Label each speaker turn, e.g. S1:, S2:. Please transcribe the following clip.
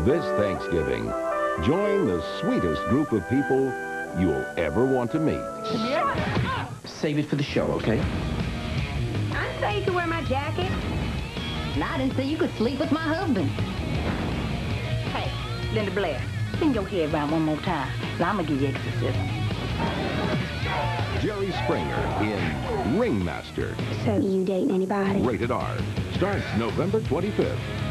S1: This Thanksgiving, join the sweetest group of people you'll ever want to meet.
S2: Save it for the show, okay?
S3: I didn't say you could wear my jacket.
S4: And I didn't say you could sleep with my husband.
S3: Hey, Linda Blair, spin your head around one more time. Now I'm gonna give you exorcism.
S1: Jerry Springer in Ringmaster.
S5: So you dating anybody?
S1: Rated R. Starts November 25th.